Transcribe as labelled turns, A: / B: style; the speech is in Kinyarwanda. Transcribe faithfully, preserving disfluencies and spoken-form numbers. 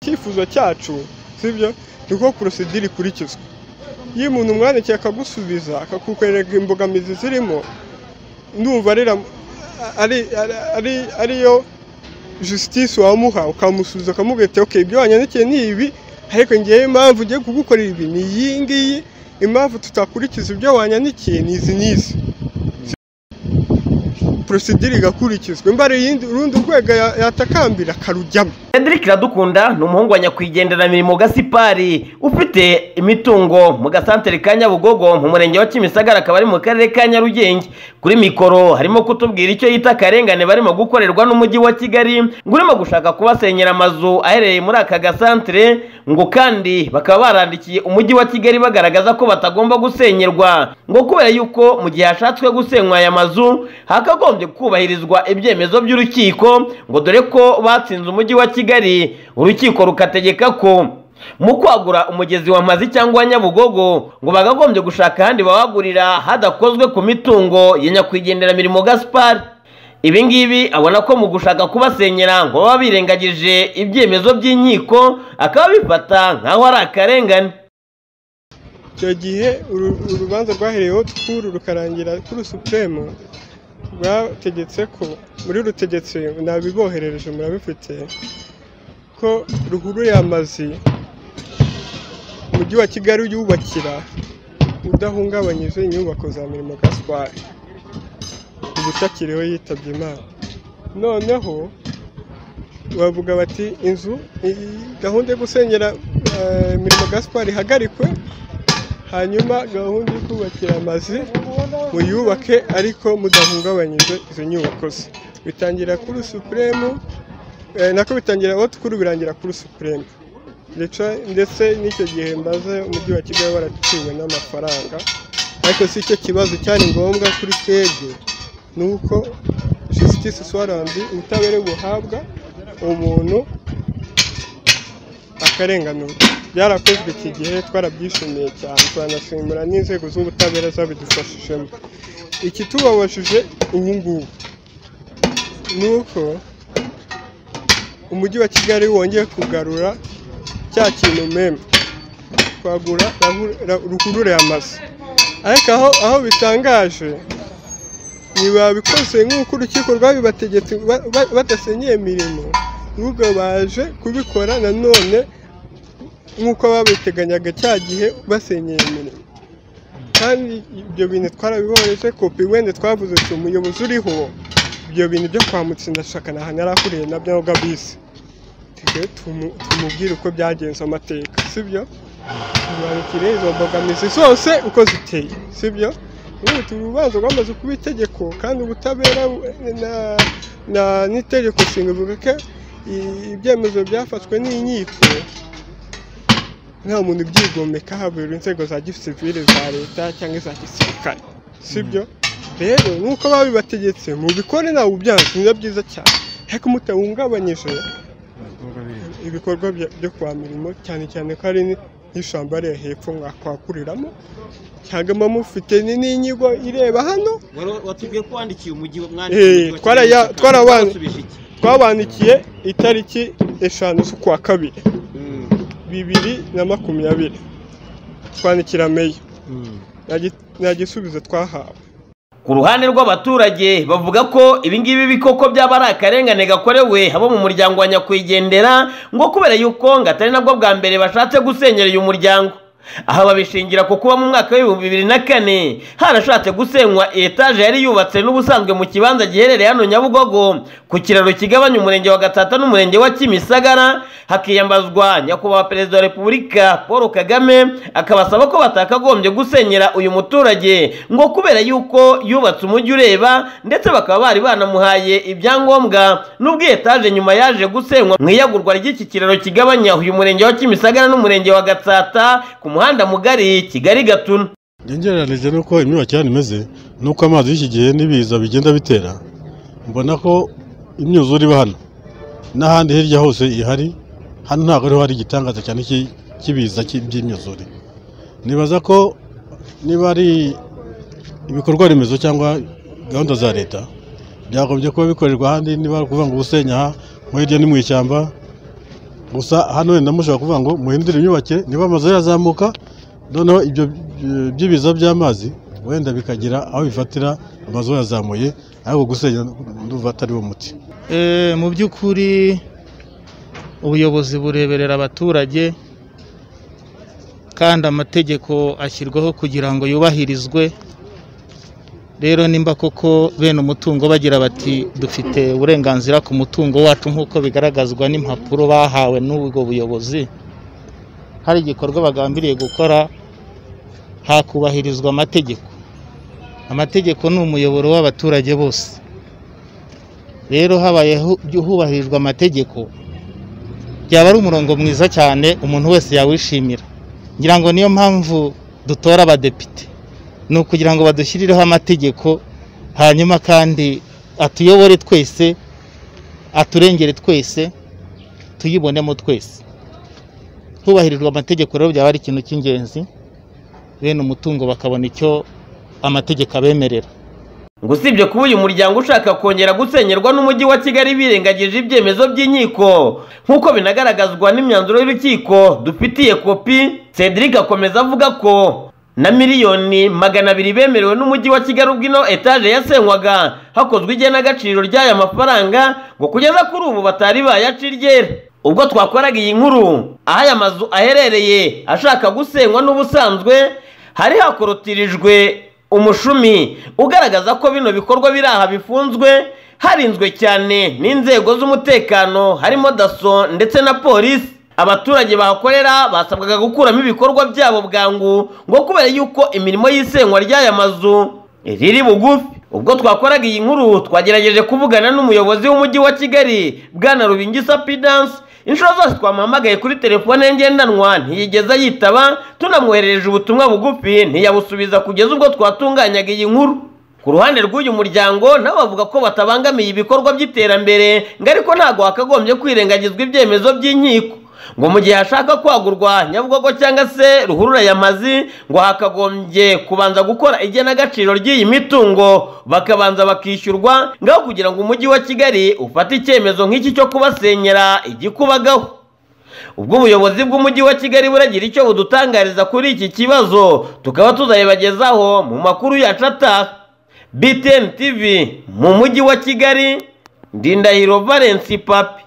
A: icyifuzo cyacu sibyo niko procedure ikurikizwa iyo umuntu umwandikiye akagusubiza akakukwereka imbogamizi zirimo ndumva rero ari ari ariyo justice wamuha ukamusubiza akamubwira okay ibyo wanyandikiye ni ibi ariko ngiye impamvu ugiye kugukorera ibi ni iyi ngiyi impamvu tutakurikiza ibyo wanyandikiye ni izi n'izi procedure igakurikizwa mbare yindi urundi rwego yatakambira karujyamo.
B: Cedric Iradukunda ni umuhungu wa nyakwigendera Mirimo Gasipari ufite imitungo mu gasantere ka Nyabugogo mu murenge wa Kimisagara akaba ari mu karere ka Nyarugenge. Kuri mikoro harimo kutubwira icyo yita karengane barimo gukorerwa n'umujyi wa Kigali ngo urimo gushaka kubasenyera amazu ahereye muri aka gasantere ngo kandi bakaba barandikiye umujyi wa Kigali bagaragaza ko batagomba gusenyerwa ngo kubera yuko mu gihe hashatswe gusenywa aya mazu hakagombye kubahirizwa ibyemezo by'urukiko ngo dore ko batsinze umujyi wa Kigali urukiko rukategeka ko mu kwagura umugezi wa Mazi cyangwa Nyabugogo ngo bagagombye gushaka handi bawagurira hadakozwe ku mitungo ya nyakwigendera Mirimo Gaspard. Ibi ngibi abona ko mu gushaka kubasenyera ngo baba birengagije ibyemezo by'inkiko akaba bifata nkaho ari akarengane.
A: Icyo gihe urubanza rwahereyeho tukuru rukarangira kuri Supreme rwategetse ko muri rutegetse nabiboherereje murabifite ko ruhururiye amazi umujyi wa Kigali yubakira udahungabanyije inyubako za Mirimo Gaspard ubutakiriho yitabye Imana. Noneho bavuga bati inzu gahunda yo gusenyera Mirimo Gaspard ihagarikwe hanyuma gahunda yo kubakira amazi muyubake ariko mudahungabanyije izo nyubako ze. Bitangira kuri Supreme nako bitangira aho tukuru birangira kuri Supreme ndetse n'icyo gihe mbaze umujyi wa Kigali waratiwe n'amafaranga ariko si cyo kibazo cyari ngombwa kuri twebwe nuko justice swarandi ubutabera buhabwa umuntu akarenganurwa. Byarakozwe iki gihe twarabyishimiye cyane twanashimira n'inzego z'ubutabera zabidufashijemo. Iki tubabashije ubu ngubu nuko umujyi wa Kigali wongeye kugarura cya kintu meme kwagura ruhurure amazi ariko aho aho bitangaje niba bikoze nk'uko urukiko rwabibategetse badasenyeye Mirimo nubwo baje kubikora nanone nk'uko babiteganyaga cya gihe basenyeye Mirimo kandi ibyo bintu twarabibohereje kopi wende twavuze ko umuyobozi uriho ibyo bintu byo kwamutsinda shaka na hana yarakuriye nabyo gabisi tumubwira uko byagenze amateka sibyo tubarikire izo mbogamizi zose uko ziteye sibyo ubu turubanza rwamaze kuba itegeko kandi ubutabera na na n'itegeko nshinga bivuga ko ibyemezo byafatwe n'inkiko nta muntu byigomeka habura inzego za gisivile za leta cyangwa za gisirikare sibyo rero nuko babibategetse mu bikore nawe ubyanze ni byiza cyane ariko mutahungabanyije ibikorwa byo kwa Mirimo cyane cyane ko ari n'ishamba ari hepfo mwakwakuriramo cyangwa mufite n'inyigo ireba hano.
B: Watubwiye ko wandikiye umujyi mwanditse
A: twabandikiye itariki eshanu z'ukwa kabiri bibiri na makumyabiri twandikira meya nta gisubizo twahawe.
B: Ku ruhande rw'abaturage bavuga ko ibingibi bikoko byaba ari akarengane gakorewe abo mu muryango wa nyakwigendera ngo kubera yuko ngo atari nabwo bwa mbere bashatse gusenyera uyu muryango. Aha babishingira ko kuba mu mwaka w'ibihumbi bibiri na kane harashatse gusenywa etaje yari yubatse n'ubusanzwe mu kibanza giherereye hano Nyabugogo ku kiraro kigabanya umurenge wa Gatata n'umurenge wa Kimisagara hakiyambazwa nyakubahwa perezida wa Repubulika Paul Kagame akabasaba ko batakagombye gusenyera uyu muturage ngo kubera yuko yubatse umujyi ureba ndetse bakaba bari banamuhaye ibyangombwa n'ubwo etaje nyuma yaje gusenywa mu iyagurwa ry'iki kiraro kigabanya uyu murenge wa Kimisagara n'umurenge wa Gatata ku muhanda mugari Kigali Gatuna.
C: Ngereranije nuko imyubakire imeze nuko amazi y'iki gihe nibiza bigenda bitera mbona ko imyuzure iba hano n'ahandi hirya hose ihari hano ntabwo ariho hari igitangaza cyane kibiza by'imyuzure. Nibaza ko niba ari ibikorwa remezo cyangwa gahunda za leta byagombye kuba bikorerwa ahandi niba kuvuga ngo ubusenya nko hirya ni mu ishyamba gusa hano wenda mushobora kuvuga ngo muhindure imyubakire niba amazu yazamuka noneho ibyo by'ibiza by'amazi wenda bikagira aho bifatira amazu yazamuye ariko gusenya ndumva atari wo muti.
D: mu by'ukuri ubuyobozi bureberera abaturage kandi amategeko ashyirwaho kugira ngo yubahirizwe. Rero nimba koko bene umutungo bagira bati dufite uburenganzira ku mutungo wacu nk'uko bigaragazwa n'impapuro bahawe n'ubwo buyobozi, hari igikorwa bagambiriye gukora hakubahirizwa amategeko. Amategeko ni umuyoboro w'abaturage bose. Rero habaye hubahirizwa amategeko byaba ari umurongo mwiza cyane umuntu wese yawishimira. Ngira ngo niyo mpamvu dutora abadepite, ni ukugira ngo badushyirireho amategeko hanyuma kandi atuyobore twese, aturengere twese, tuyibonemo twese. Hubahirizwa amategeko rero byaba ari ikintu cy'ingenzi, bene umutungo bakabona icyo amategeko abemerera.
B: ngo usibye kuba uyu muryango ushaka kongera gusenyerwa n'umujyi wa Kigali birengagije ibyemezo by'inkiko nk'uko binagaragazwa n'imyanzuro y'urukiko dufitiye kopi, Cedric akomeza avuga ko na miliyoni magana abiri bemerewe n'umujyi wa Kigali ubwo ino etaje yasenywaga hakozwe igenagaciro ry'aya mafaranga ngo kugeza kuri ubu batari bayaciryera. Ubwo twakoraga iyi nkuru aho aya mazu aherereye ashaka gusenywa n'ubusanzwe hari hakorotirijwe umushumi ugaragaza ko bino bikorwa biri aha bifunzwe harinzwe cyane n'inzego z'umutekano harimo daso ndetse na polisi. Abaturage bahakorera basabwaga gukuramo ibikorwa byabo bwangu ngo kubera yuko imirimo y'isenywa ry'aya mazu riri bugufi. Ubwo twakoraga iyi nkuru twagerageje kuvugana n'umuyobozi w'umujyi wa Kigali Bwana Rubingisa Pidance. Inshuro zose twamuhamagaye kuri telefone ngendanwa ntiyigeza yitaba, tunamwoherereje ubutumwa bugufi ntiyabusubiza kugeza ubwo twatunganyaga iyi nkuru. Ku ruhande rw'uyu muryango nabo bavuga ko batabangamiye ibikorwa by'iterambere ngo ariko ntago hakagombye kwirengagizwa ibyemezo by'inkiko, ngo mu gihe hashaka kwagurwa Nyabugogo cyangwa se ruhurura y'amazi ngo hakagombye kubanza gukora igenagaciro ry'iyi mitungo bakabanza bakishyurwa ngaho kugira ngo umujyi wa Kigali ufate icyemezo nk'iki cyo kubasenyera igikubagaho. Ubwo ubuyobozi bw'umujyi wa Kigali buragira icyo budutangariza kuri iki kibazo tukaba tuzayibagezaho mu makuru yacu ataha. B T N T V mu mujyi wa Kigali, Ndindahiro Valence Papi.